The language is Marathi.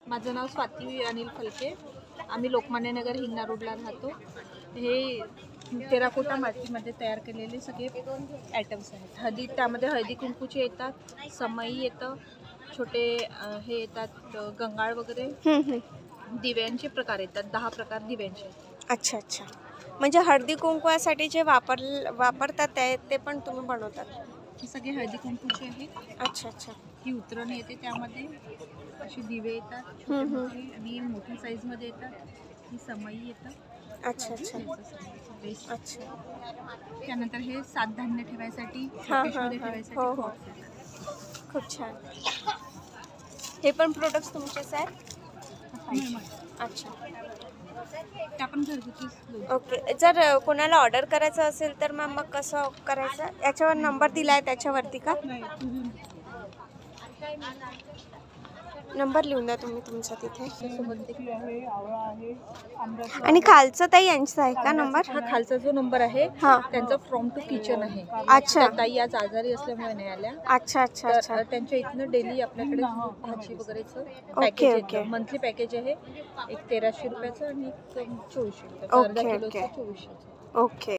माझं नाव स्वाती अनिल फलके. आम्ही लोकमान्य नगर हिंगणा रोडला राहतो. हे टेराकोटा मातीमध्ये तयार केलेले सगळे आयटम्स आहेत. त्यामध्ये हळदी कुंकूचे येतात, समई येतं, छोटे हे येतात गंगाळ वगैरे, दिव्यांचे प्रकार येतात, 10 प्रकार दिव्यांचे. अच्छा अच्छा. म्हणजे हळदी कुंकवासाठी जे वापरतात ते पण तुम्ही बनवतात? हे सगळे हळदी कुंकूचे आहेत. अच्छा अच्छा. ही उतरण येते, त्यामध्ये असे दिवे येतात छोटे मोठे आणि मोठ्या साईजमध्ये येतात. ही समई येतं. अच्छा अच्छा अच्छा. त्यानंतर हे 7 धान्य ठेवायसाठी, हां शोकेशमध्ये हां हां. ठेवायसाठी हो हो. पॉट्स येतात. खूप छान. हे पण प्रोडक्ट्स तुमचेच आहेत? अच्छा. त्या पण घरगुतीच. ओके. जर कोणाला ऑर्डर करायचं असेल तर मग कसं करायचं? याच्यावर नंबर दिला आहे त्याच्यावरती का? नंबर लिहून द्या तुम्ही तुमचा तिथे. आणि खालचं ताई यांचा आहे का नंबर? हा खालचा जो नंबर आहे हां. त्यांचा फ्रॉम टू किचन आहे. अच्छा. त्या ताई आज आजारी असल्यामुळे नाही आल्या. अच्छा अच्छा अच्छा. तर त्यांच्या इथनं डेली आपल्याकडे भाजी वगैरेचं ओके, पॅकेज ओके. येतं. मंथली पॅकेज आहे. एक 1300 रुपयाचं आणि एक 2400 रुपयाचं. ओके, अर्धा ओके. किलोचं 2400. ओके.